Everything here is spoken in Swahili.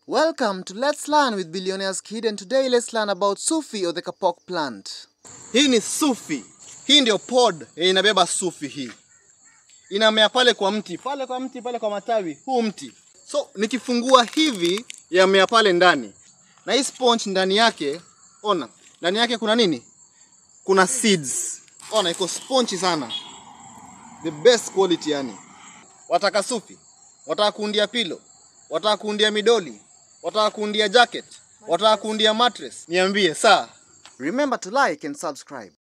Welcome to Let's Learn with Billionaire's Kid, and today let's learn about Sufi or the kapok plant. Hii ni Sufi. Hii ndio pod inabeba Sufi hii. Inamea pale kwa mti, pale kwa matawi, huu mti. So nikifungua hivi yamea pale ndani. Na hii sponge ndani yake, ona, ndani yake kuna nini? Kuna seeds. Ona iko sponge sana. The best quality yani. Wataka Sufi, wataka kuundia pillow, wataka kuundia midoli, wataka kuundia jacket, wataka kuundia mattress. Niambie saa. Remember to like and subscribe.